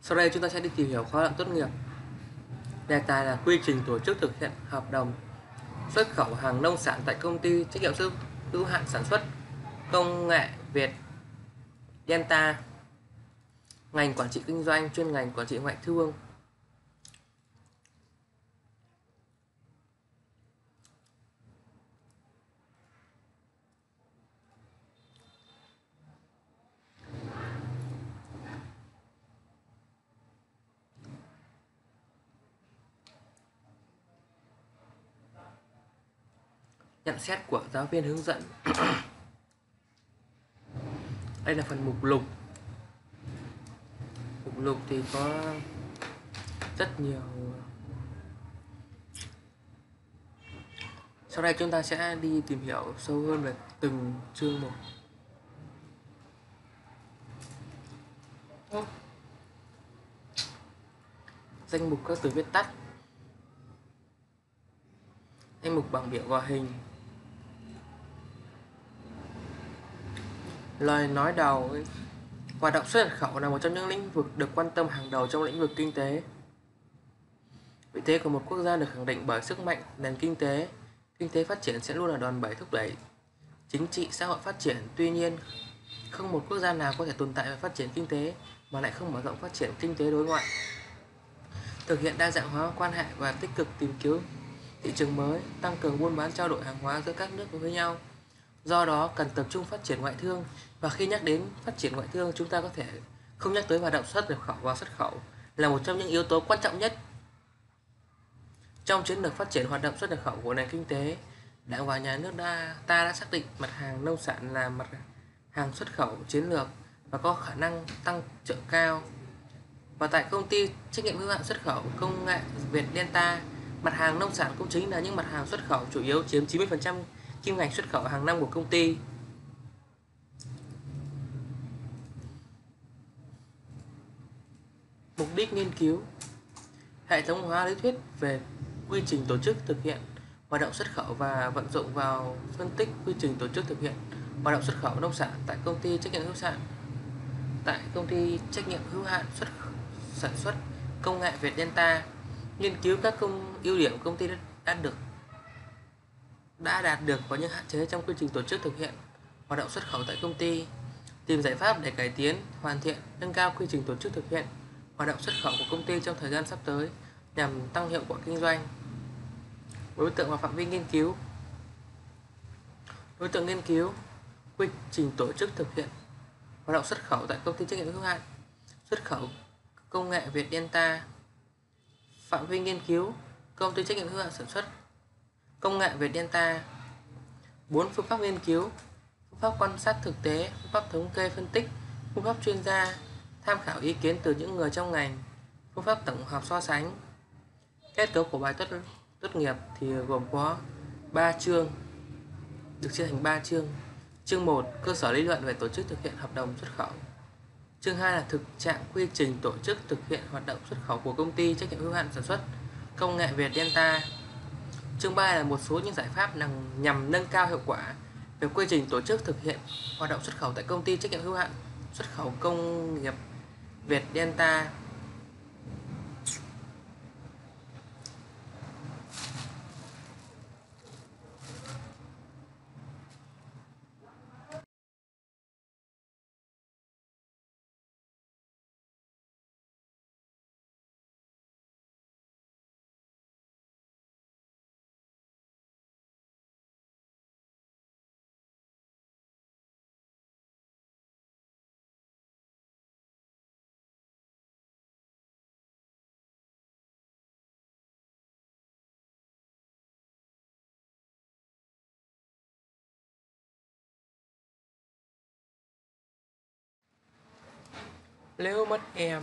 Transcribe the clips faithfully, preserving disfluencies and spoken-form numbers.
Sau đây chúng ta sẽ đi tìm hiểu khóa luận tốt nghiệp. Đề tài là quy trình tổ chức thực hiện hợp đồng xuất khẩu hàng nông sản tại công ty trách nhiệm hữu hạn sản xuất công nghệ Việt Delta, ngành quản trị kinh doanh, chuyên ngành quản trị ngoại thương. Nhận xét của giáo viên hướng dẫn. Đây là phần mục lục. Mục lục thì có rất nhiều. Sau đây chúng ta sẽ đi tìm hiểu sâu hơn về từng chương một. Danh mục các từ viết tắt. Danh mục bảng biểu và hình. Lời nói đầu ấy. Hoạt động xuất nhập khẩu là một trong những lĩnh vực được quan tâm hàng đầu trong lĩnh vực kinh tế. Vị thế của một quốc gia được khẳng định bởi sức mạnh nền kinh tế. Kinh tế phát triển sẽ luôn là đòn bẩy thúc đẩy chính trị xã hội phát triển. Tuy nhiên, không một quốc gia nào có thể tồn tại và phát triển kinh tế mà lại không mở rộng phát triển kinh tế đối ngoại, thực hiện đa dạng hóa quan hệ và tích cực tìm kiếm thị trường mới, tăng cường buôn bán trao đổi hàng hóa giữa các nước với nhau. Do đó, cần tập trung phát triển ngoại thương, và khi nhắc đến phát triển ngoại thương, chúng ta có thể không nhắc tới hoạt động xuất nhập khẩu và xuất khẩu là một trong những yếu tố quan trọng nhất trong chiến lược phát triển hoạt động xuất nhập khẩu của nền kinh tế. Đảng và nhà nước đã, ta đã xác định mặt hàng nông sản là mặt hàng xuất khẩu chiến lược và có khả năng tăng trưởng cao. Và tại công ty trách nhiệm hữu hạn xuất khẩu công nghệ Việt Delta, mặt hàng nông sản cũng chính là những mặt hàng xuất khẩu chủ yếu, chiếm chín mươi phần trăm kim ngạch xuất khẩu hàng năm của công ty. Mục đích nghiên cứu: hệ thống hóa lý thuyết về quy trình tổ chức thực hiện hoạt động xuất khẩu và vận dụng vào phân tích quy trình tổ chức thực hiện hoạt động xuất khẩu nông sản tại công ty trách nhiệm hữu hạn tại công ty trách nhiệm hữu hạn xuất sản xuất công nghệ Việt Delta. Nghiên cứu các công ưu điểm công ty đã được đã đạt được và những hạn chế trong quy trình tổ chức thực hiện hoạt động xuất khẩu tại công ty. Tìm giải pháp để cải tiến, hoàn thiện, nâng cao quy trình tổ chức thực hiện hoạt động xuất khẩu của công ty trong thời gian sắp tới nhằm tăng hiệu quả kinh doanh. Đối tượng và phạm vi nghiên cứu. Đối tượng nghiên cứu: quy trình tổ chức thực hiện hoạt động xuất khẩu tại công ty trách nhiệm hữu hạn xuất khẩu công nghệ Việt Delta. Phạm vi nghiên cứu: công ty trách nhiệm hữu hạn sản xuất công nghệ Việt Delta. Bốn phương pháp nghiên cứu: phương pháp quan sát thực tế, phương pháp thống kê phân tích, phương pháp chuyên gia, tham khảo ý kiến từ những người trong ngành, phương pháp tổng hợp so sánh. Kết cấu của bài tốt tốt nghiệp thì gồm có ba chương, được chia thành ba chương. Chương một: cơ sở lý luận về tổ chức thực hiện hợp đồng xuất khẩu. Chương hai là thực trạng quy trình tổ chức thực hiện hoạt động xuất khẩu của công ty trách nhiệm hữu hạn sản xuất công nghệ Việt Delta. Chương ba là một số những giải pháp nhằm nâng cao hiệu quả về quy trình tổ chức thực hiện hoạt động xuất khẩu tại công ty trách nhiệm hữu hạn xuất khẩu công nghiệp Việt Delta. Nếu mất em.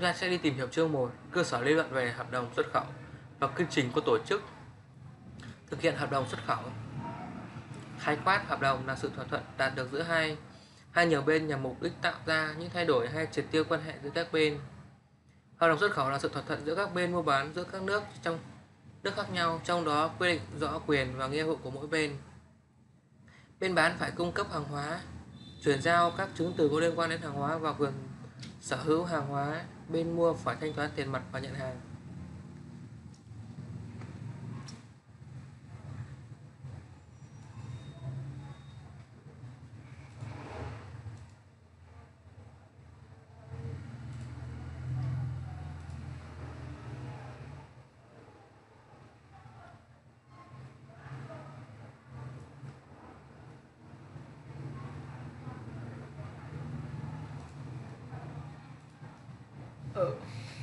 Chúng ta sẽ đi tìm hiểu chương một, cơ sở lý luận về hợp đồng xuất khẩu và quy trình của tổ chức thực hiện hợp đồng xuất khẩu. Khái quát, hợp đồng là sự thỏa thuận đạt được giữa hai hai nhiều bên nhằm mục đích tạo ra những thay đổi hay triệt tiêu quan hệ giữa các bên. Hợp đồng xuất khẩu là sự thỏa thuận giữa các bên mua bán giữa các nước trong nước khác nhau, trong đó quy định rõ quyền và nghĩa vụ của mỗi bên. Bên bán phải cung cấp hàng hóa, chuyển giao các chứng từ có liên quan đến hàng hóa và quyền sở hữu hàng hóa. Bên mua phải thanh toán tiền mặt và nhận hàng. Ừ.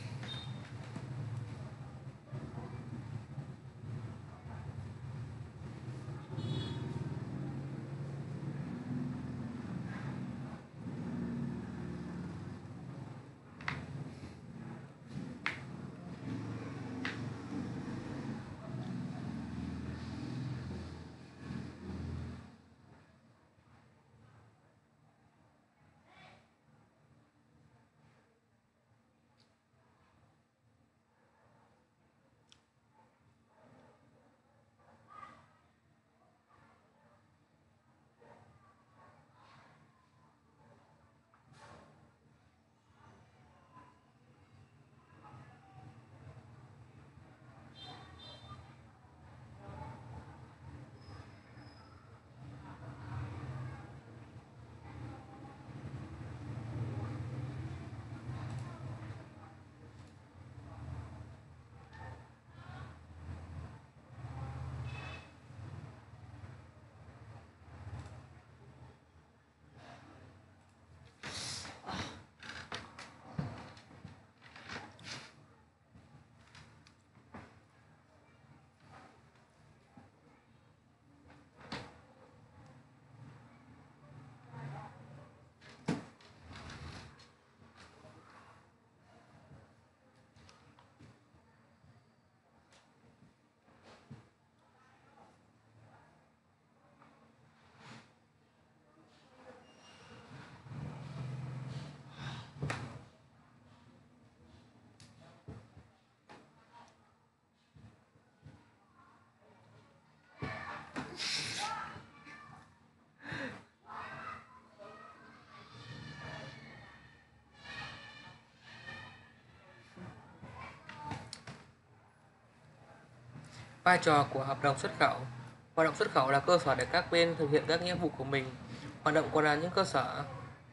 Vai trò của hợp đồng xuất khẩu. Hoạt động xuất khẩu là cơ sở để các bên thực hiện các nghĩa vụ của mình. Hoạt động còn là những cơ sở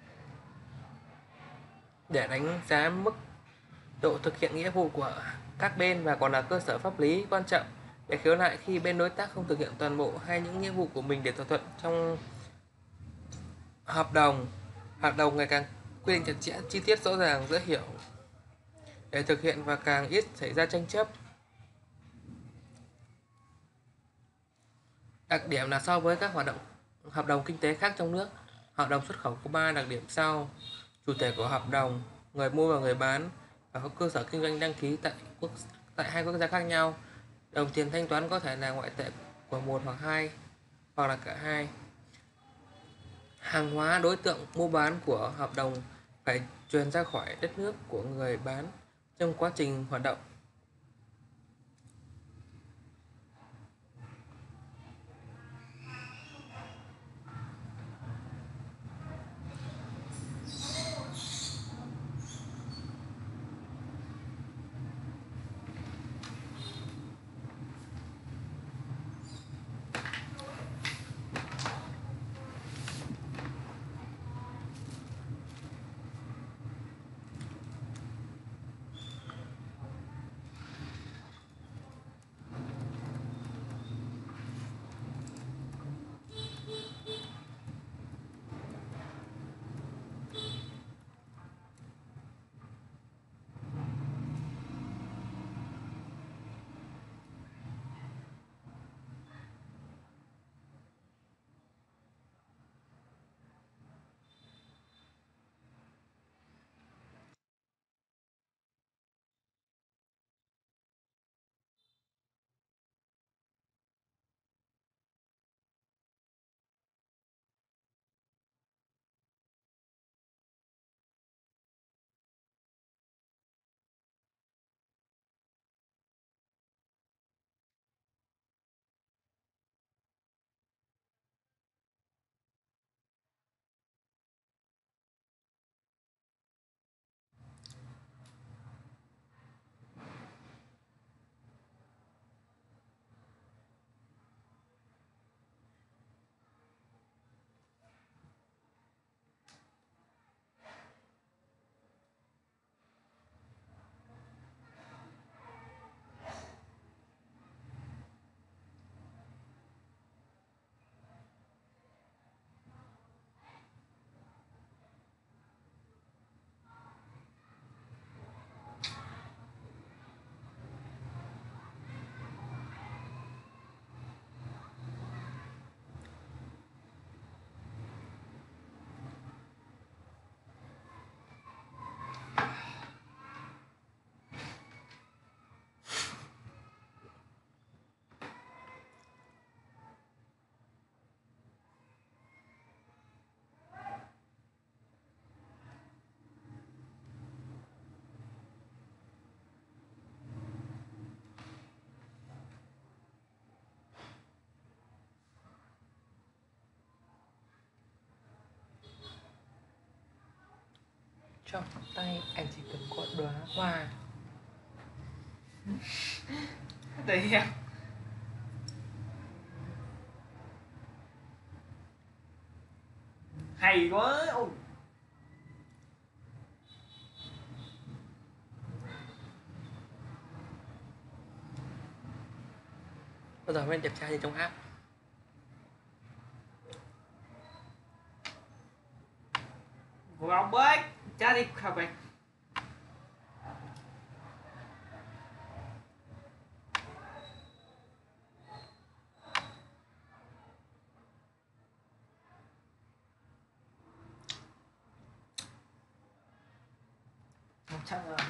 để đánh giá mức độ thực hiện nghĩa vụ của các bên và còn là cơ sở pháp lý quan trọng để khiếu nại khi bên đối tác không thực hiện toàn bộ hay những nghĩa vụ của mình để thỏa thuận trong hợp đồng. Hợp đồng ngày càng quy định chặt chẽ, chi tiết rõ ràng, dễ hiểu để thực hiện và càng ít xảy ra tranh chấp. Đặc điểm là so với các hoạt động hợp đồng kinh tế khác trong nước, hợp đồng xuất khẩu có ba đặc điểm sau: chủ thể của hợp đồng, người mua và người bán, và có cơ sở kinh doanh đăng ký tại quốc tại hai quốc gia khác nhau. Đồng tiền thanh toán có thể là ngoại tệ của một hoặc hai hoặc là cả hai. Hàng hóa, đối tượng mua bán của hợp đồng phải truyền ra khỏi đất nước của người bán trong quá trình hoạt động. Trong tay anh chỉ cần có đóa hoa. Đấy em. Hay quá. Ôi. Bao giờ em đẹp trai như trong app. Vào bách. Cha đi khảo bách. Chắc là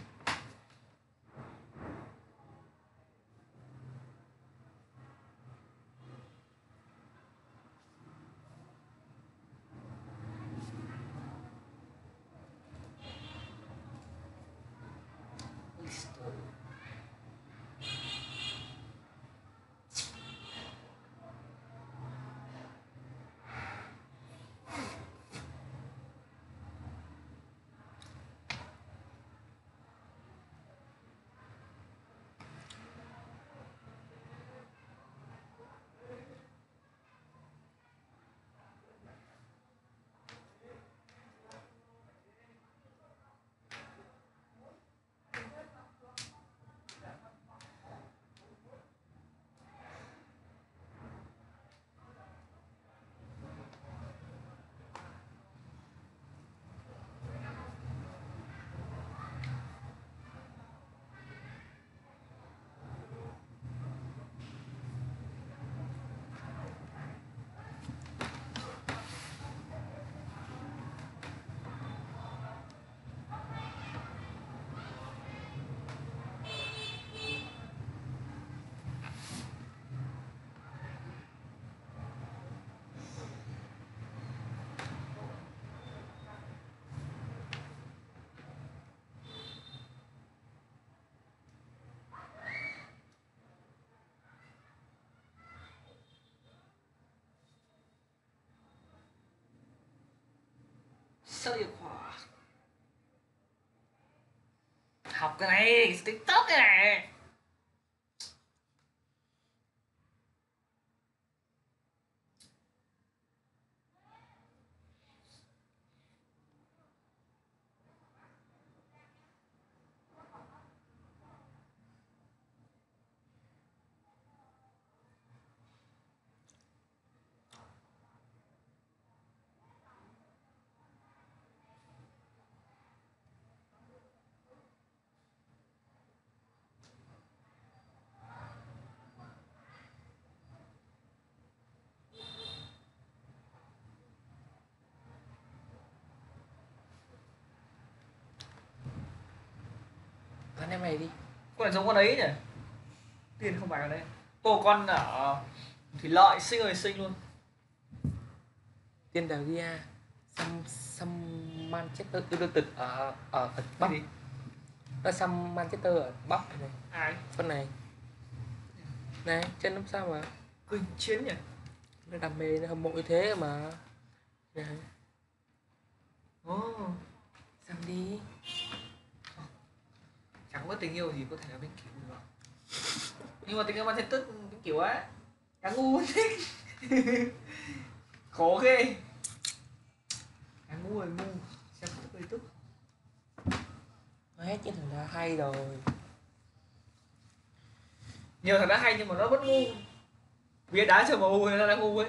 sao hiệu quả. Học cái này, TikTok cái này. Bắn em này đi. Con này giống con ấy nhỉ? Tiên không phải con đấy. Cô con ở Thủy Lợi xinh ơi xinh luôn. Tiên Đào Gia. Xăm xăm Manchester United ở ở ở Bắc. Cái gì? Nó xăm Manchester ở Bắc này. Ai? Con này. Này, chân làm sao mà Kinh chiến nhỉ? nó đam mê, nó hâm mộ như thế mà. Này, Ồ. xăm đi. Chẳng có tình yêu gì có thể là bên kiểu được. Nhưng mà tình yêu Manchester cái kiểu á càng ngu thích. Khó ghê. Càng ngu rồi ngu. Xem tức hơi tức. Nó hết những thằng đã hay rồi. Nhiều thằng đã hay nhưng mà nó vẫn ngu. Vì đá cho em u nên nó đã ngu ấy.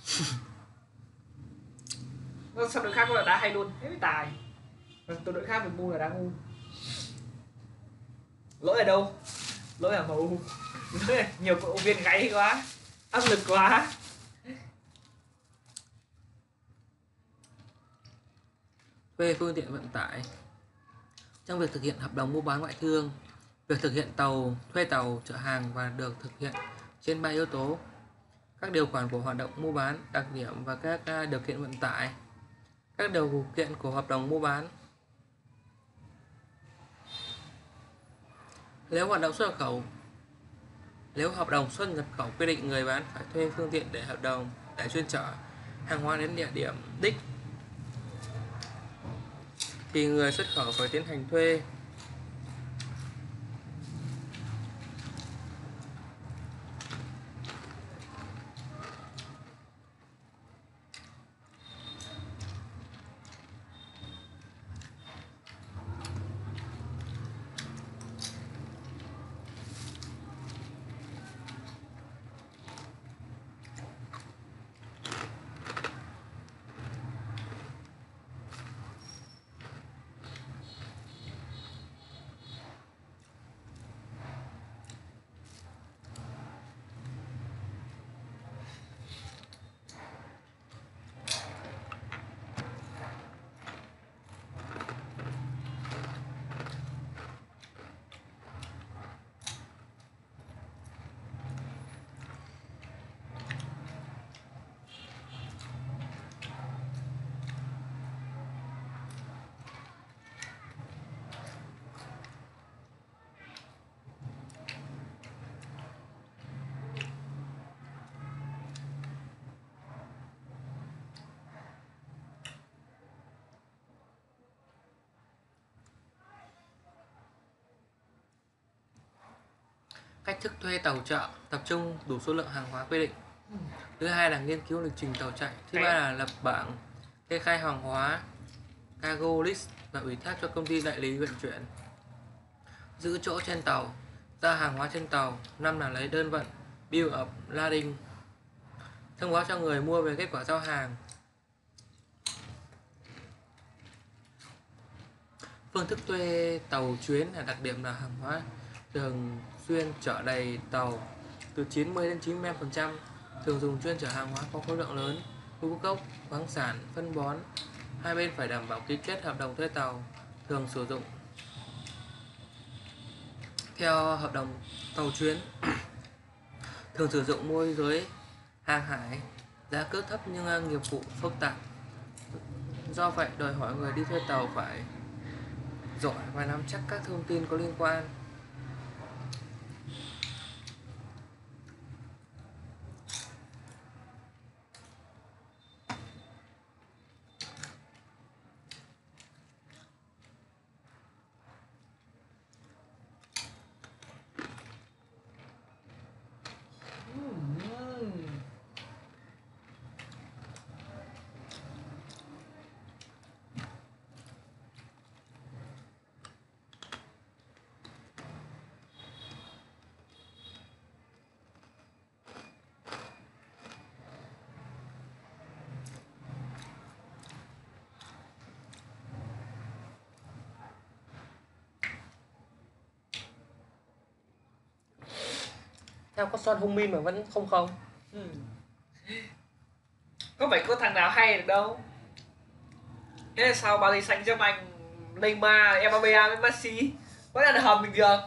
Nó sang đội khác là đá hay luôn, thế mới tài. Còn đội khác mình ngu là đá ngu. Lỗi ở đâu? Lỗi ở em u. Lỗi là nhiều cổ động viên gáy quá, áp lực quá. Về phương tiện vận tải. Trong việc thực hiện hợp đồng mua bán ngoại thương, việc thực hiện tàu, thuê tàu, chở hàng và được thực hiện trên ba yếu tố: các điều khoản của hoạt động mua bán, đặc điểm và các à, điều kiện vận tải. Các điều kiện của hợp đồng mua bán. Nếu hoạt động xuất nhập khẩu, nếu hợp đồng xuất nhập khẩu quy định người bán phải thuê phương tiện để hợp đồng để chuyên chở hàng hóa đến địa điểm đích, thì người xuất khẩu phải tiến hành thuê. Cách thức thuê tàu chợ tập trung đủ số lượng hàng hóa quy định. Thứ hai là nghiên cứu lịch trình tàu chạy. Thứ ba là lập bảng kê khai hàng hóa cargo list và ủy thác cho công ty đại lý vận chuyển. Giữ chỗ trên tàu, ra hàng hóa trên tàu. Năm là lấy đơn vận bill of lading, thông báo cho người mua về kết quả giao hàng. Phương thức thuê tàu chuyến là đặc điểm là hàng hóa thường xuyên chở đầy tàu từ chín mươi đến chín mươi lăm phần trăm, thường dùng chuyên chở hàng hóa có khối lượng lớn, ngũ cốc, khoáng sản, phân bón. Hai bên phải đảm bảo ký kết hợp đồng thuê tàu, thường sử dụng theo hợp đồng tàu chuyến, thường sử dụng môi giới hàng hải, giá cước thấp nhưng nghiệp vụ phức tạp. Do vậy đòi hỏi người đi thuê tàu phải giỏi và nắm chắc các thông tin có liên quan. Theo có son hung min mà vẫn không không. Ừ. Có phải có thằng nào hay được đâu. Thế là sao Paris Saint-Germain, Neymar, Mbappé với Messi vẫn ăn hầm bình thường.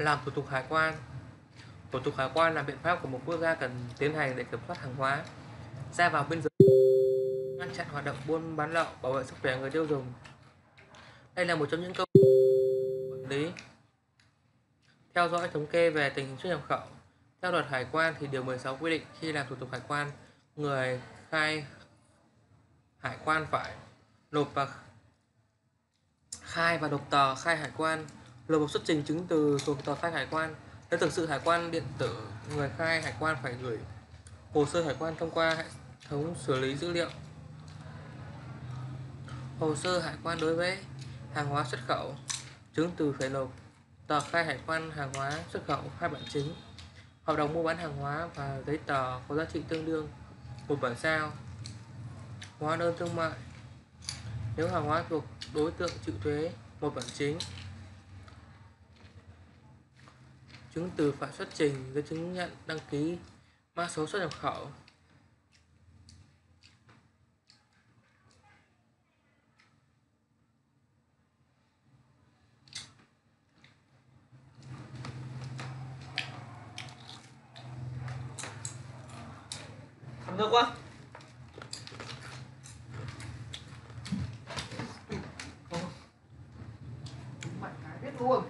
Làm thủ tục hải quan. Thủ tục hải quan là biện pháp của một quốc gia cần tiến hành để kiểm soát hàng hóa ra vào biên giới, ngăn chặn hoạt động buôn bán lậu, bảo vệ sức khỏe người tiêu dùng. Đây là một trong những công quản lý, theo dõi thống kê về tình hình xuất nhập khẩu. Theo luật hải quan thì điều mười sáu quy định khi làm thủ tục hải quan, người khai hải quan phải nộp và khai và nộp tờ khai hải quan, nộp một xuất trình chứng từ thuộc tờ khai hải quan. Nếu thực sự hải quan điện tử, người khai hải quan phải gửi hồ sơ hải quan thông qua hệ thống xử lý dữ liệu. Hồ sơ hải quan đối với hàng hóa xuất khẩu, chứng từ phải nộp tờ khai hải quan hàng hóa xuất khẩu hai bản chính, hợp đồng mua bán hàng hóa và giấy tờ có giá trị tương đương một bản sao, hóa đơn thương mại nếu hàng hóa thuộc đối tượng chịu thuế một bản chính, chứng từ phải xuất trình giấy chứng nhận đăng ký mã số xuất nhập khẩu. Thấm nước quá. Mạnh cái biết luôn.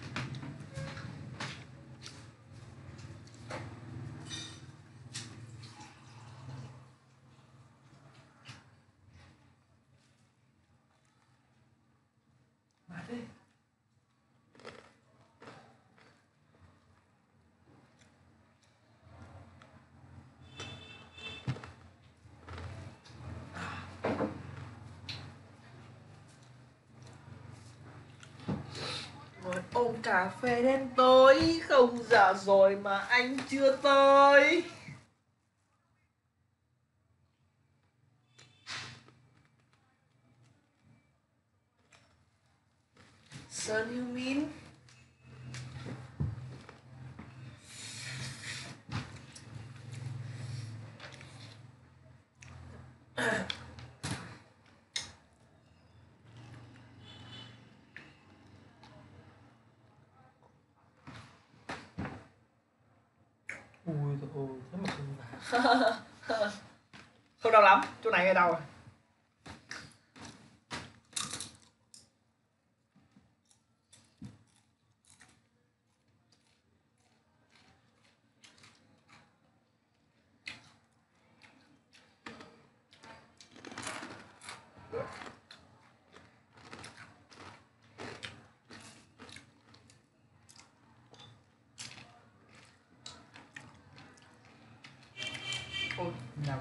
Ngồi ôm cà phê đen tối, không giờ rồi mà anh chưa tới. Sơn Hữu Mín. Ui dồi ôi, rất là không vào. Không đau lắm, chỗ này nghe đau rồi. Ôi, nhầm.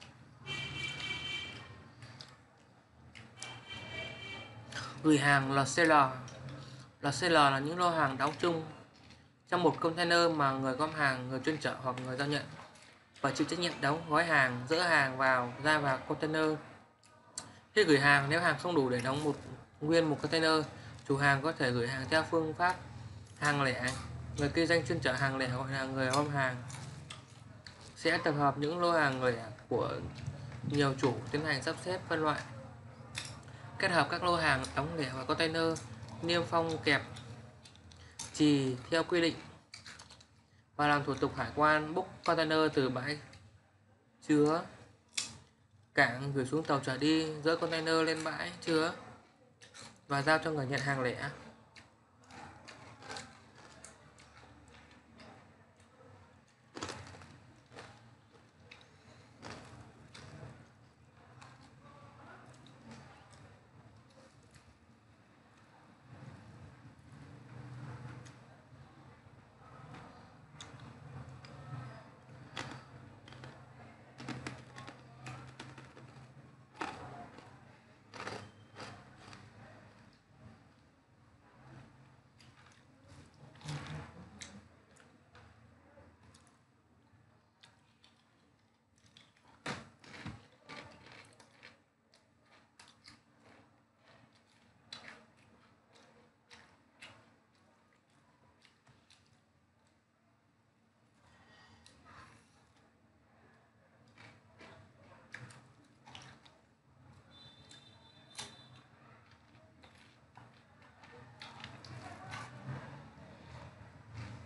Gửi hàng lờ xê lờ. lờ xê lờ là những lô hàng đóng chung trong một container mà người gom hàng, người chuyên chở hoặc người giao nhận và chịu trách nhiệm đóng gói hàng, dỡ hàng vào ra vào container. Khi gửi hàng, nếu hàng không đủ để đóng một nguyên một container, chủ hàng có thể gửi hàng theo phương pháp hàng lẻ. Người kinh doanh chuyên chở hàng lẻ gọi là người gom hàng sẽ tập hợp những lô hàng lẻ của nhiều chủ tiến hành sắp xếp phân loại, kết hợp các lô hàng đóng lẻ vào container, niêm phong kẹp chì theo quy định và làm thủ tục hải quan bốc container từ bãi chứa cảng gửi xuống tàu chở đi, dỡ container lên bãi chứa và giao cho người nhận hàng lẻ.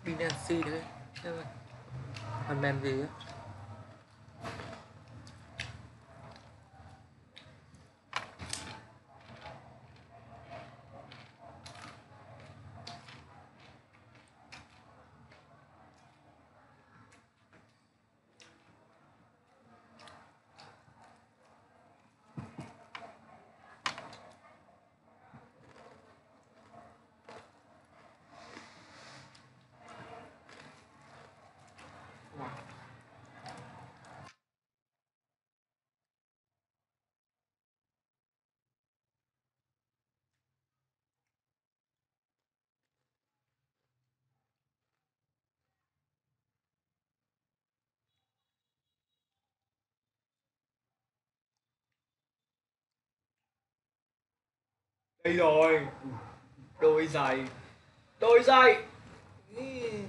Binance đấy. Phần mềm gì á? Đây rồi, đôi giày, đôi giày. Ừm.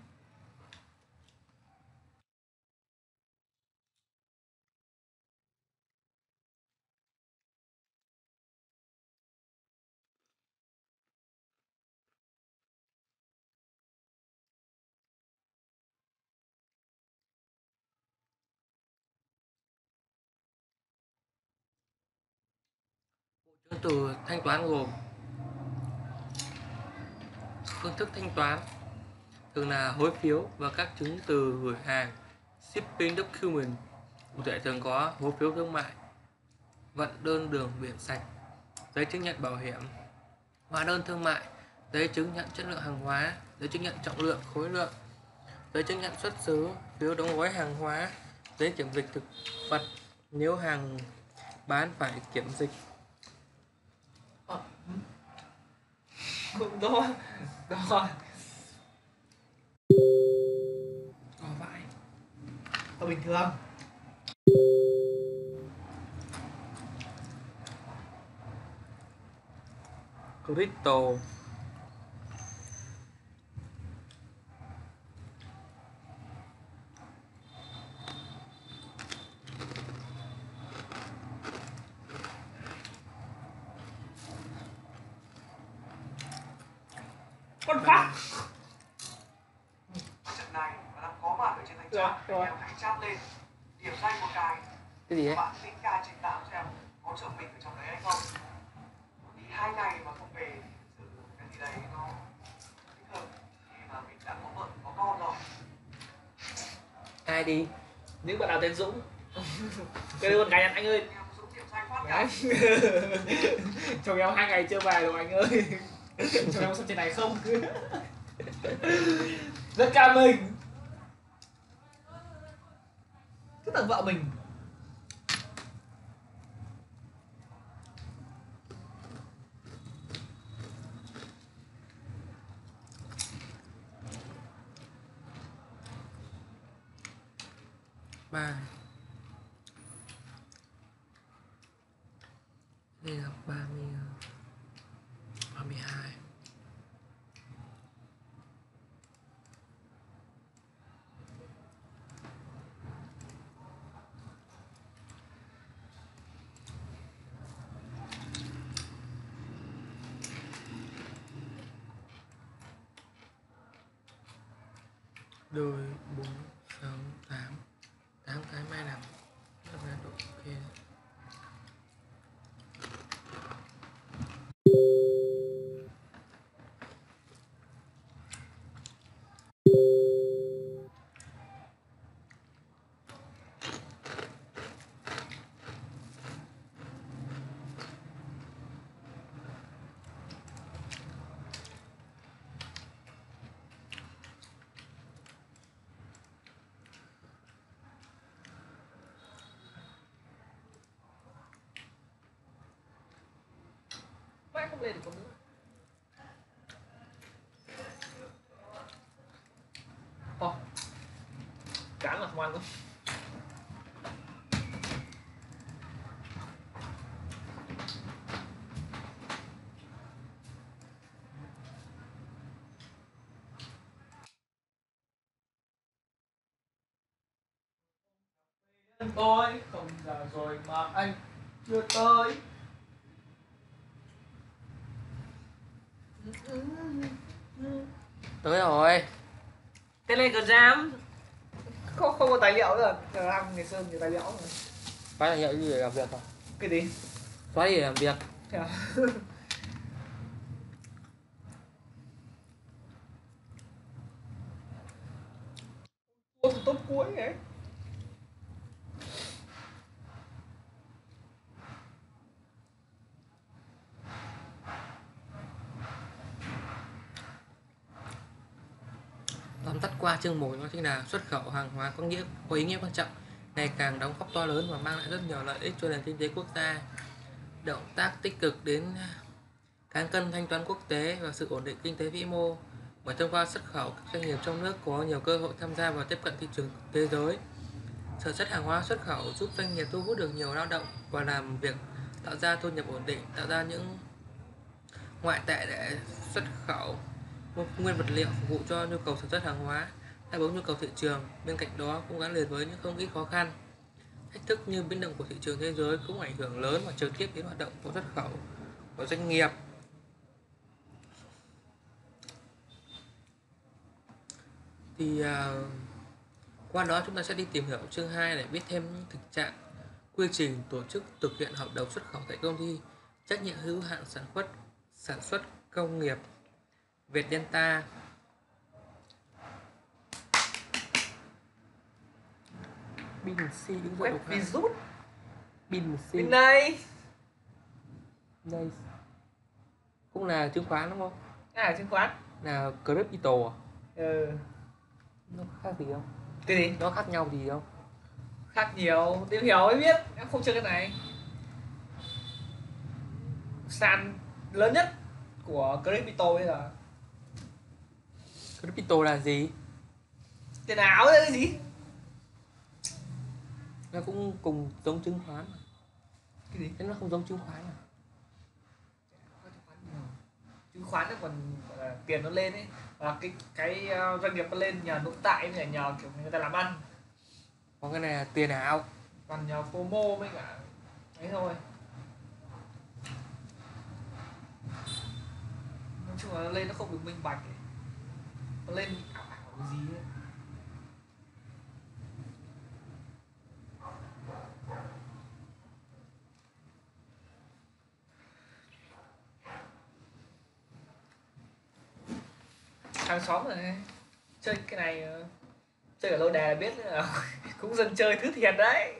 Chứng từ thanh toán gồm phương thức thanh toán thường là hối phiếu và các chứng từ gửi hàng shipping document. Cụ thể thường có hối phiếu thương mại, vận đơn đường biển sạch, giấy chứng nhận bảo hiểm, hóa đơn thương mại, giấy chứng nhận chất lượng hàng hóa, giấy chứng nhận trọng lượng khối lượng, giấy chứng nhận xuất xứ, phiếu đóng gói hàng hóa, giấy kiểm dịch thực vật nếu hàng bán phải kiểm dịch. Ờ, Cũng đó, đó. Có vãi. Là bình thường. Crypto Con phát. Trận này và đang có mặt ở trên thành Rồi, chat, rồi. em hãy chat lên, điểm danh một cái, cái gì đấy? bạn tính ca trình tạo xem có chợ mình ở trong đấy hay không. Đi hai ngày mà không về thì thực sự cái gì đấy nó thích hợp khi mà mình đã có vợ có con rồi. Ai đi? Những bạn nào tên Dũng. Cái đơn cái nhắn anh ơi. Em Dũng điểm danh phát Đấy. cả. Chồng em hai ngày chưa về rồi anh ơi. Chồng em sắp trên này không? Rất ca mình. Cứ tưởng vợ mình. Ba. Đây là ba mươi ba mươi hai. Đôi bốn sáu tám tám cái mai nằm rất là độ ok. Mãi không lên được con nữa. Ồ. Cán là không ăn đâu. Tôi không giờ rồi mà anh chưa tới. Tới rồi. Telegram không không có tài liệu nữa. Telegram ngày xưa nhiều tài liệu rồi. Phá là nhận gì để làm việc không? Cái gì? Xóa gì để làm việc? Thế à? Ô, top cuối ấy. Tóm tắt qua chương một đó chính là xuất khẩu hàng hóa có nghĩa có ý nghĩa quan trọng, ngày càng đóng góp to lớn và mang lại rất nhiều lợi ích cho nền kinh tế quốc gia. Động tác tích cực đến cán cân thanh toán quốc tế và sự ổn định kinh tế vĩ mô. Bởi thông qua xuất khẩu, các doanh nghiệp trong nước có nhiều cơ hội tham gia vào tiếp cận thị trường thế giới. Sản xuất hàng hóa xuất khẩu giúp doanh nghiệp thu hút được nhiều lao động và làm việc, tạo ra thu nhập ổn định, tạo ra những ngoại tệ để xuất khẩu nguyên vật liệu phục vụ cho nhu cầu sản xuất hàng hóa, đáp ứng nhu cầu thị trường. Bên cạnh đó cũng gắn liền với những không ít khó khăn, thách thức như biến động của thị trường thế giới cũng ảnh hưởng lớn và trực tiếp đến hoạt động của xuất khẩu của doanh nghiệp. Thì uh, qua đó chúng ta sẽ đi tìm hiểu chương hai để biết thêm thực trạng, quy trình tổ chức thực hiện hợp đồng xuất khẩu tại công ty trách nhiệm hữu hạn sản xuất sản xuất công nghiệp Vietdelta. Bin C ứng dụng Web virus. Bin C. Bên đây. Đây cũng là chứng khoán đúng không? À, chứng khoán. Là crypto à? Ừ. Nó khác gì không? Cái gì? Nó khác nhau gì không? Khác nhiều, tìm hiểu mới biết. Em không chơi cái này. Sàn lớn nhất của crypto bây giờ. Crypto là gì? Tiền ảo là cái gì? Nó cũng cùng giống chứng khoán. Cái gì? Thế nó không giống chứng khoán à? Chứng khoán là còn gọi là tiền nó lên ấy, và cái cái uh, doanh nghiệp nó lên nhờ nội tại, nhờ nhờ kiểu người ta làm ăn. Còn cái này là tiền ảo, Còn nhờ FOMO mới cả ấy thôi. Nói chung là nó lên nó không được minh bạch ấy. Nó lên ảo ảo cái gì ấy. Hàng xóm rồi chơi cái này, chơi ở lô đề là biết là cũng dân chơi thứ thiệt đấy.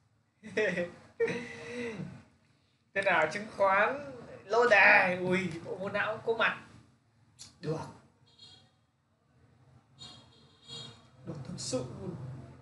Thế nào chứng khoán, lô đề, ui bộ môn não có mặt được, được thực sự luôn.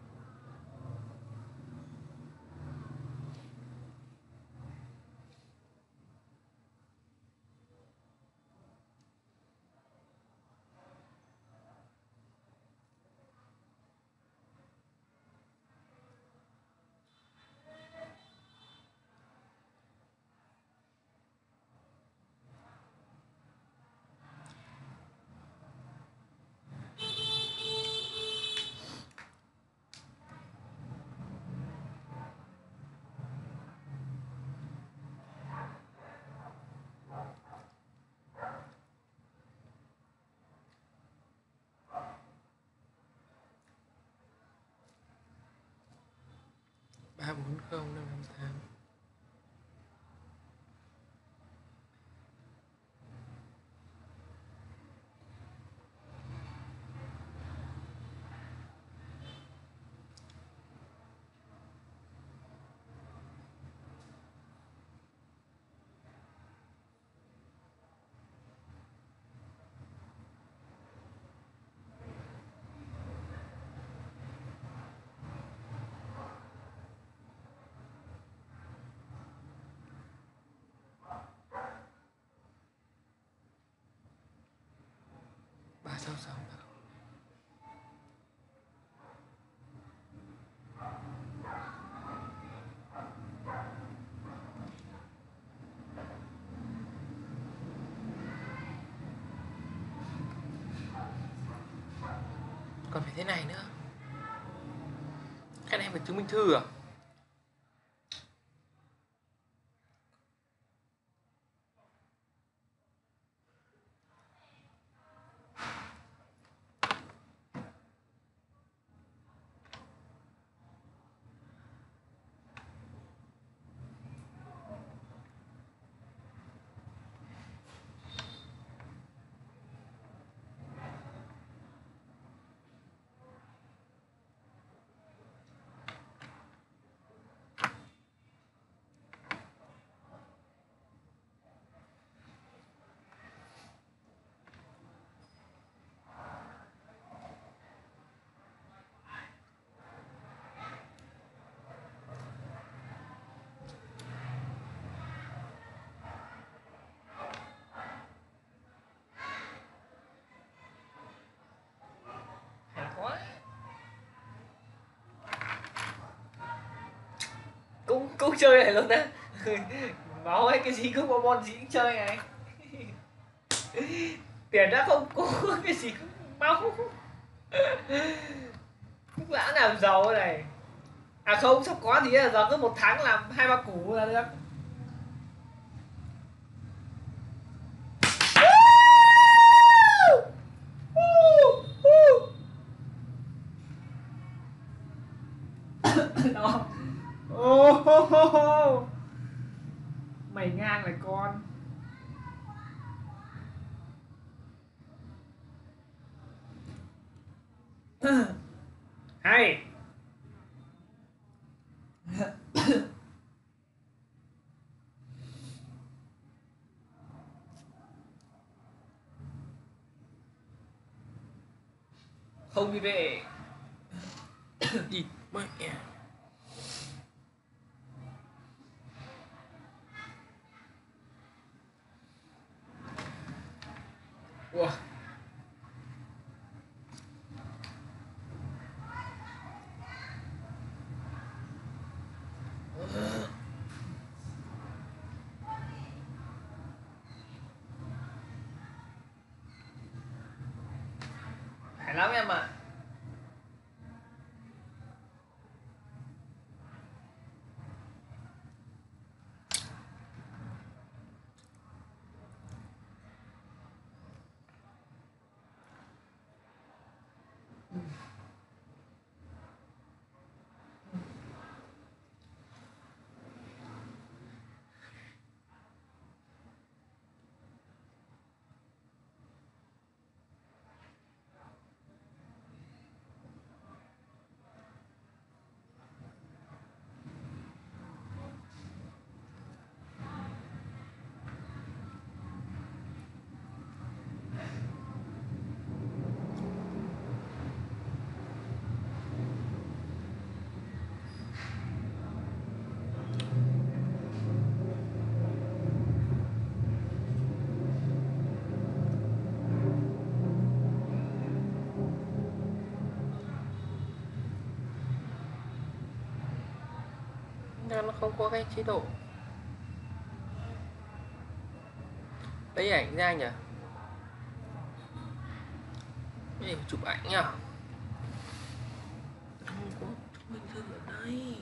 ba bốn không năm năm tám. Ba sáu sáu. Còn phải thế này nữa. Cái này phải chứng minh thư à? cũng chơi này luôn á. Máu ấy, cái gì cũng có môn gì cũng chơi này. Tiền đã không có, cái gì cũng máu. Cũng lã làm giàu này. À không, sắp có gì là giờ cứ một tháng làm hai ba củ là được. Đó. Oh, mày ngang này con. Hay. Không đi về. Đi mẹ. Wow. Phải lắm em ạ. Nó không có cái chế độ lấy ảnh ra nhỉ? Để chụp ảnh nhỉ? Không có chứng minh thư ở đây.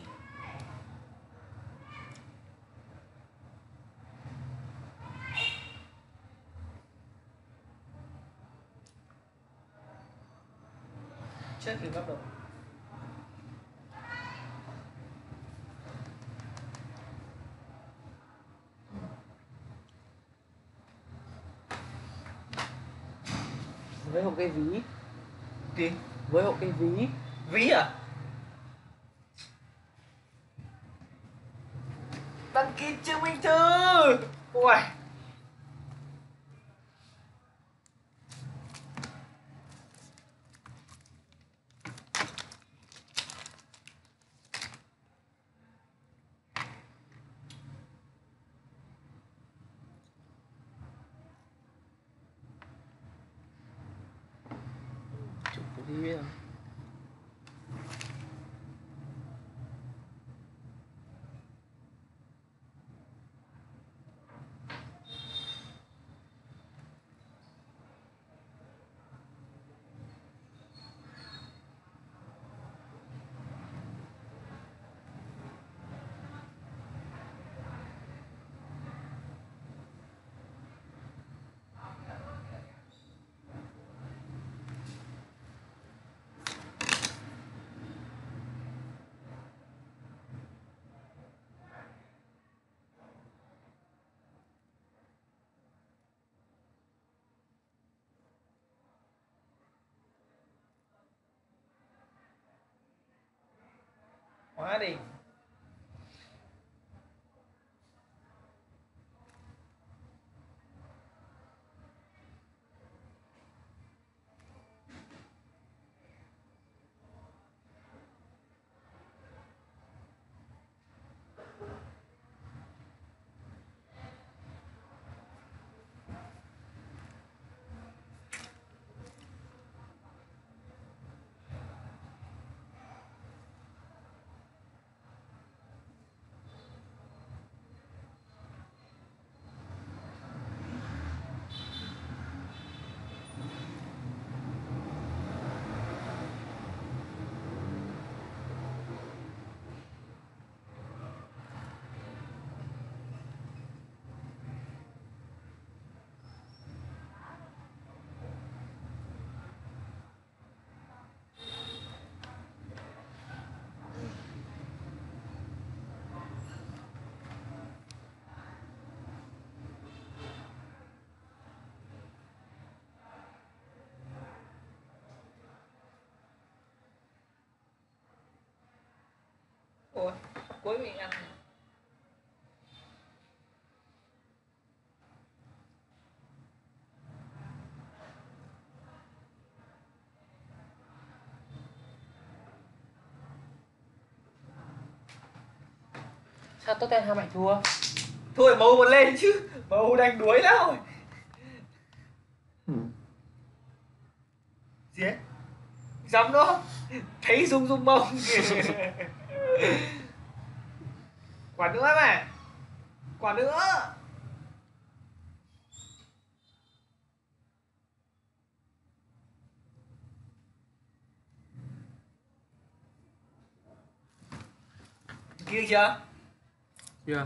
Chết từ góc độ. Với một cái ví. Gì? Với một cái ví. Ví à? Đăng ký chứng minh thư. Ui. Chụp cái ví bây giờ. Hóa đi. cuối mình ăn. Sao Tottenham lại thua? Thôi em u còn lên chứ, em u đang đuối lắm rồi. Ừ. Gì ấy? Dám đó, thấy rung rung mông. Quả nữa mà, quả nữa. Kia chưa? Chưa.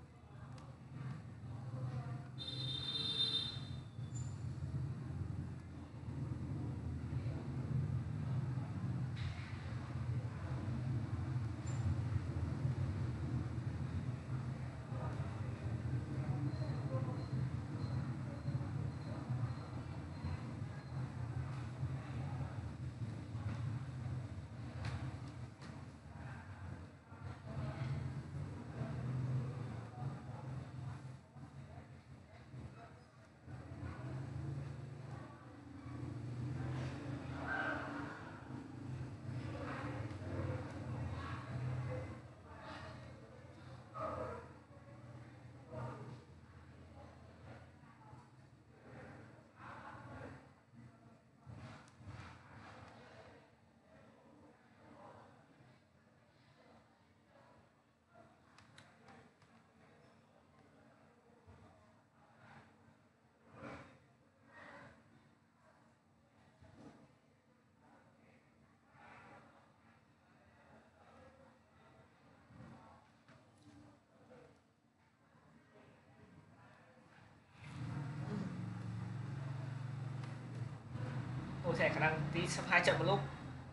Tôi sẽ khả năng tí sắp hai trận một lúc.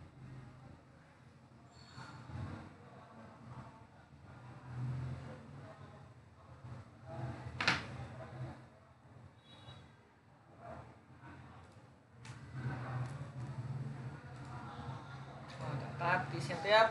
Tắt tí xem tiếp.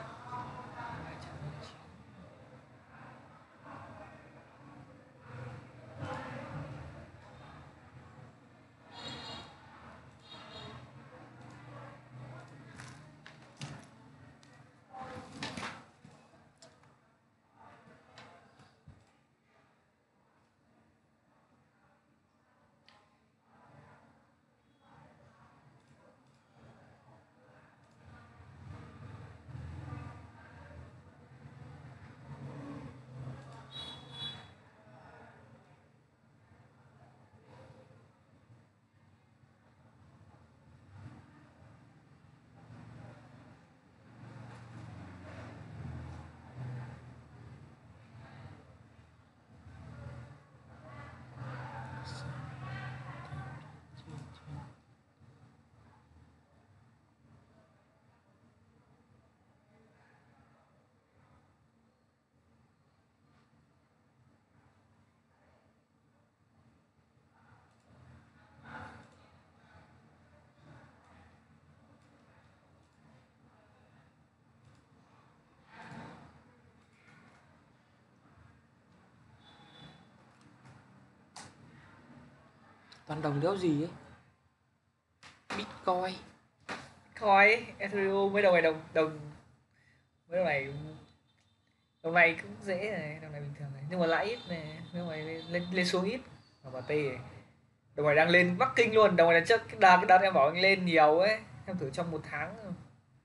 Toàn đồng đéo gì ấy. Bitcoin. Coi Ethereum mấy đồng này đồng đồng mấy đồng này đồng này cũng dễ này, đồng này bình thường này, nhưng mà lãi ít này, nhưng mà lên lên xuống ít. Và T này. Đồng này đang lên Bắc Kinh luôn, đồng này là trước cái đợt cái đợt em bảo anh lên nhiều ấy, em thử trong một tháng rồi.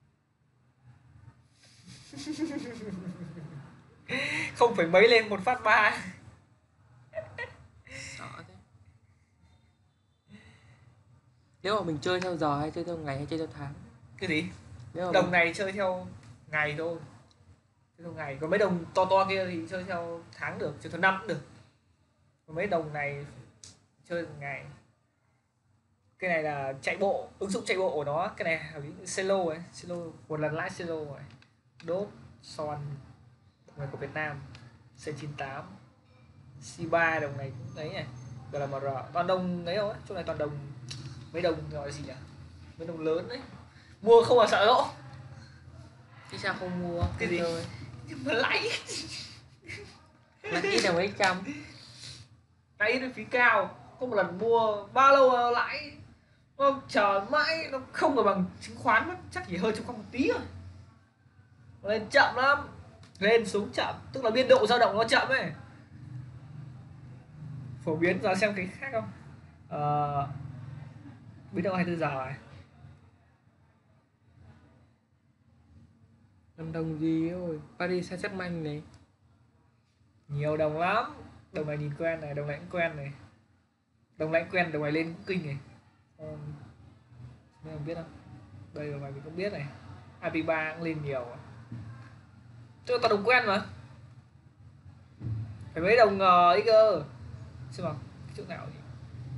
Không phải mấy lên một phát ba. Sợ thế. Nếu mà mình chơi theo giờ hay chơi theo ngày hay chơi theo tháng? Cái gì? Nếu mà Đồng mình... này chơi theo ngày thôi, chơi theo ngày. Còn mấy đồng to to kia thì chơi theo tháng được, chơi theo năm cũng được. Còn mấy đồng này chơi ngày. Cái này là chạy bộ, ứng dụng chạy bộ của nó. Cái này là ví dụ Celo ấy, Celo một lần lãi Celo rồi. Đốt, Son, đồng này của Việt Nam, C chín tám, C ba đồng này cũng đấy này, gọi là em rờ. Toàn đồng đấy thôi, chỗ này toàn đồng mấy đồng gọi là gì nhỉ? Mấy đồng lớn đấy. Mua không mà sợ lỗ. Thế sao không mua? Cái gì? Chơi. Nhưng mà lãi Là ít là mấy trăm. lãi thì phí cao. Có một lần mua bao lâu lãi nó chờ mãi nó không được bằng chứng khoán mất, chắc chỉ hơn chứng khoán một tí thôi. Lên chậm lắm, lên xuống chậm, tức là biên độ dao động nó chậm ấy. Phổ biến giờ xem cái khác không. Ờ, biến động hai mươi tư giờ này. Còn đồng gì ơi, Paris Saint-Germain này. Nhiều đồng lắm. Đồng này nhìn quen này, đồng này cũng quen này. Đồng này cũng quen, đồng này lên cũng kinh này. Ờ, mấy ông biết không? Đây đồng này mình cũng biết này. i pê ba cũng lên nhiều. Chứ toàn đồng quen mà. Phải mấy đồng uh, ấy cơ. Xem nào, cái chỗ nào nhỉ?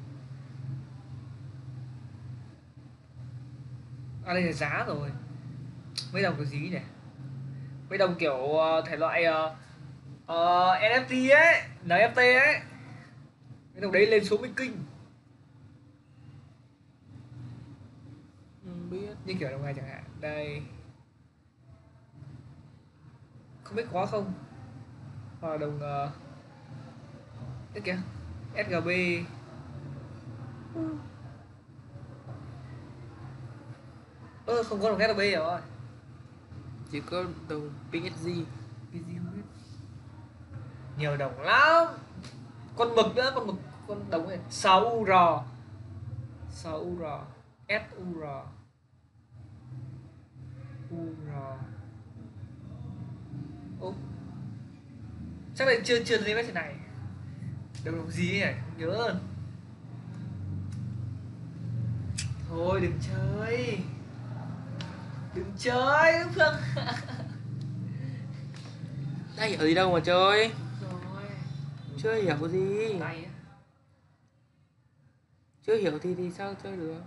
À đây là giá rồi. Mấy đồng cái gì nhỉ? Mấy đồng kiểu uh, thể loại uh, uh, en ép tê ấy, en ép tê ấy. Mấy đồng đấy lên xuống mới kinh. Không biết. Như kiểu đồng này chẳng hạn. Đây. Không biết có không? Hoặc là đồng uh, cái kìa ét giê bê. Ơ ừ, không có đồng ét giê bê rồi. Chỉ có đồng pê ét giê. Cái gì không biết. Nhiều đồng lắm. Con mực nữa, con mực, con đồng này sáu u rờ. sáu u rờ, ét u rờ. u rờ. Ủa? Chắc là chưa chưa thấy mấy thế này. Đồng đồng gì nhỉ? Không nhớ. Thôi đừng chơi. Đừng chơi Phương. Đã hiểu gì đâu mà chơi. Rồi. Chưa hiểu gì. Tay á. Chưa hiểu thì thì sao chơi được.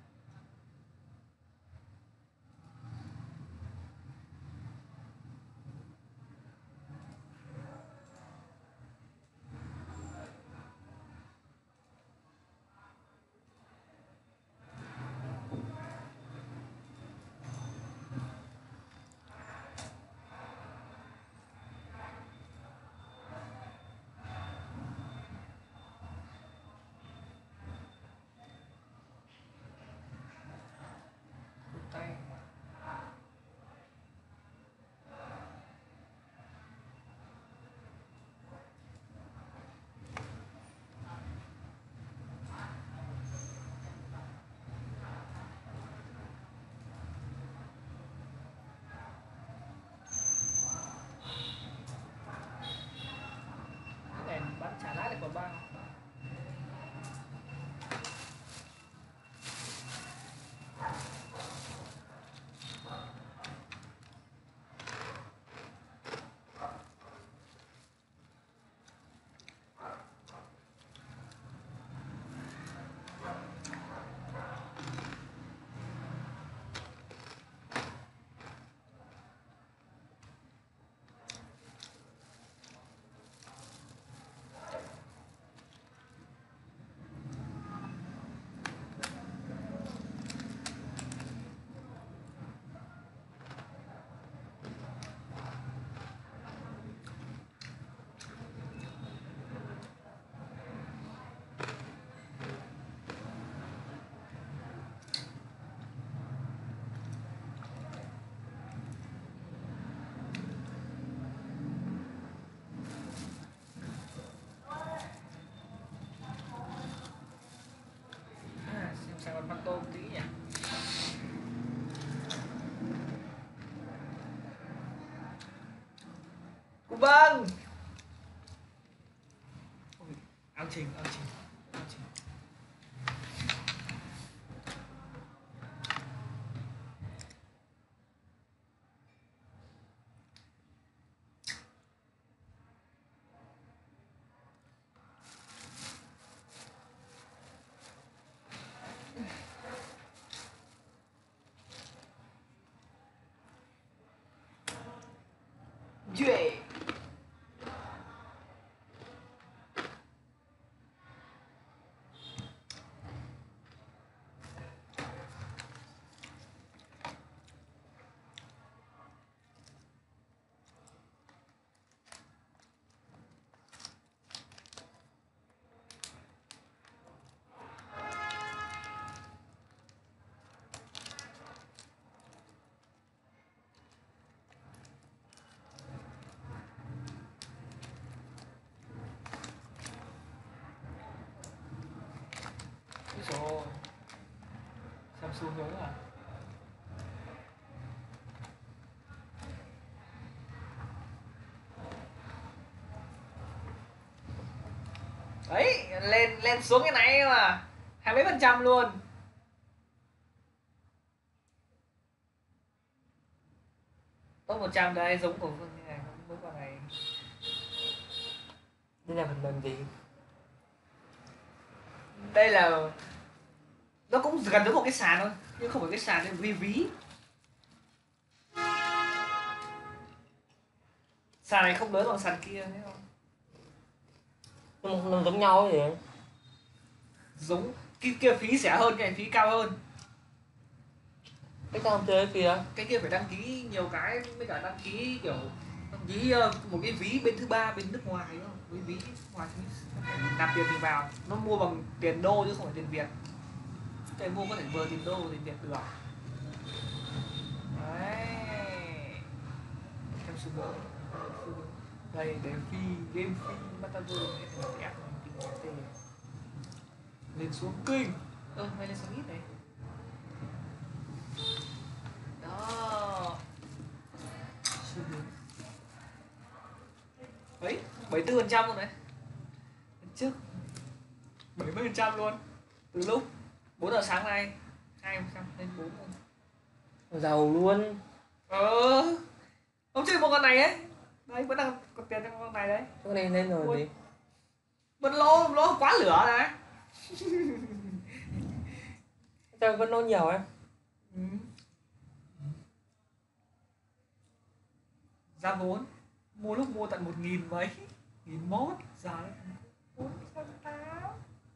Tay. Cái này bán trả lãi được vào bao. À, xem Sài Gòn Phan Tôm tí nhỉ. Cô Vân. Ôi, áo trình, áo trình, áo trình. Yeah. Theo xu hướng à? Đấy, lên lên xuống cái này mà hai mấy phần trăm luôn. Top một trăm đây, giống của phương này, mấy con này. Đây là phần mềm gì? Đây là nó cũng gần giống một cái sàn thôi, nhưng không phải cái sàn, nên ví ví. Sàn này không lớn bằng sàn kia, thấy không? Nó, nó giống nhau ấy gì? Giống cái kia phí rẻ hơn, cái này phí cao hơn. Cái sao không chơi cái kia? Cái kia phải đăng ký nhiều cái, với cả đăng ký kiểu đăng ký uh, một cái ví bên thứ ba, bên nước ngoài, đúng không? Với ví nước ngoài thì phải nạp tiền mình vào, nó mua bằng tiền đô chứ không phải tiền Việt. Cái mua có thể vừa tiền đô tiền Việt được. Đấy. Em sư bố. Đây để phi game phi metaverse này là ép kinh tế. Lên xuống kinh. Ơ, ừ, lên xuống ít này. Đó. Đấy, bảy mươi tư phần trăm luôn đấy. Trước bảy mươi phần trăm luôn. Từ lúc bốn giờ sáng nay hai phần trăm lên bốn luôn. Giàu luôn. Ờ. Ông chơi một con này ấy. Đấy, vẫn đang còn tiền trong con này đấy. Cái này lên rồi gì? Vẫn lỗ, lỗ quá lửa này. Sao vẫn lỗ nhiều ấy? Ừ. Giá vốn mua lúc mua tận một nghìn mấy, nghìn mốt, giờ bốn trăm tám.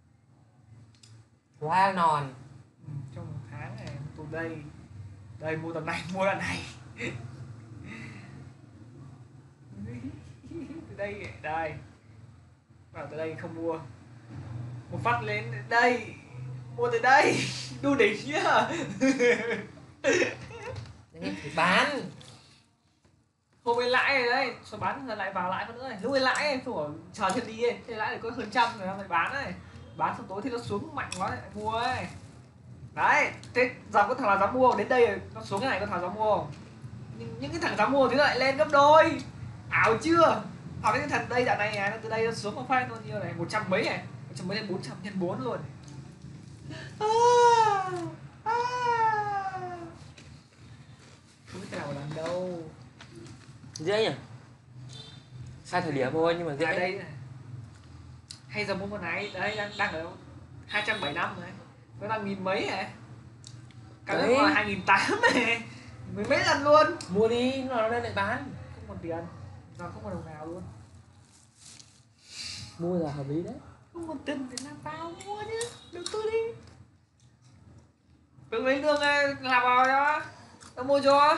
Quá non. Ừ, trong một tháng này từ đây đây mua tầm này mua tầm này. Từ đây đây vào từ đây không mua, một phát lên đây mua từ đây đu đỉnh nhá. Đấy, thì bán. Hôm ấy lãi rồi đấy, sau bán rồi lại vào lãi nữa này. Lúc ấy lãi ấy, không phải chờ chân đi ấy, thế lãi được có hơn trăm rồi lại bán này. Bán xong tối thì nó xuống mạnh quá lại mua ấy. Đấy, thế giờ có thằng nào dám mua, đến đây rồi, nó xuống cái này có thằng dám mua không? Nhưng những cái thằng dám mua thì nó lại lên gấp đôi. Ảo chưa? Hoặc cái thằng đây dạo này này, từ đây nó xuống một phát bao nhiêu này, một trăm mấy này, một trăm mấy lên bốn trăm nhân bốn luôn. À, à. Không biết cái nào làm đâu. Dễ nhỉ? Sai thời điểm thôi nhưng mà dễ. À, đây này. Hay giờ mua con này, đấy đang đang ở hai trăm bảy mươi lăm này. Nó đang nghìn mấy này. Cả nó là hai nghìn tám trăm này. Mười mấy lần luôn. Mua đi, nó nó lên lại bán. Không còn tiền. Giờ không còn đồng nào luôn. Mua là hợp lý đấy. Không còn tiền để làm vào mua nhá. Đầu tư đi. Đừng lấy lương làm vào cho. Tao mua cho.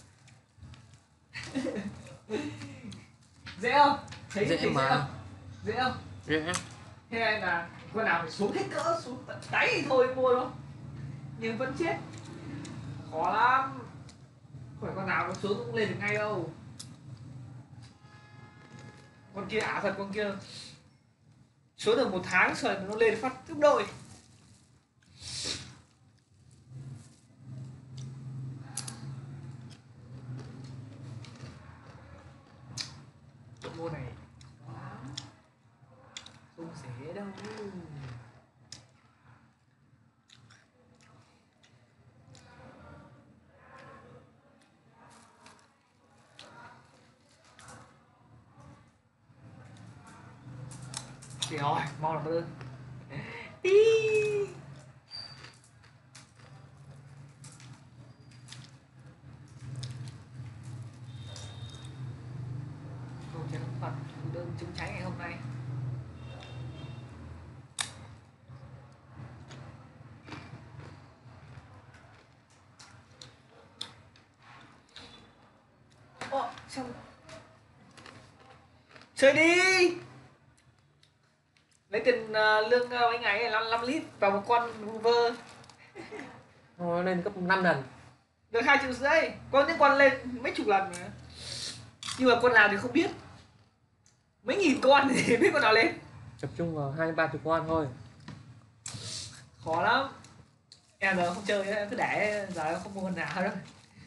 Dễ không? Thấy, dễ thấy mà. dễ không? Dễ không? Dễ. Thế này là con nào phải xuống hết cỡ, xuống tận đáy thì thôi mua đâu. Nhưng vẫn chết. Khó lắm. Không phải con nào nó xuống cũng lên được ngay đâu. Con kia ả thật, con kia xuống được một tháng rồi nó lên phát gấp đôi. Mua này không dễ đâu. Thì rồi, mau làm đơn. Đi. Rồi cho nó phật đơn trúng cháy ngày hôm nay. Ồ, xong. Chơi đi. Lấy tiền uh, lương uh, mấy ngày năm, năm lít vào một con Hoover. Nó lên gấp năm lần. Được hai triệu rưỡi. Có những con lên mấy chục lần mà. Nhưng mà con nào thì không biết. Mấy nghìn con thì biết con nào lên. Tập trung vào hai ba chục con thôi. Khó lắm. Em giờ không chơi nữa, em cứ để giờ em không mua con nào đâu.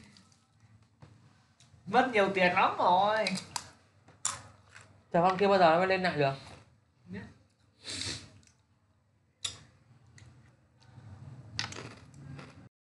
Mất nhiều tiền lắm rồi. Chờ con kia bao giờ nó mới lên lại được? Biết.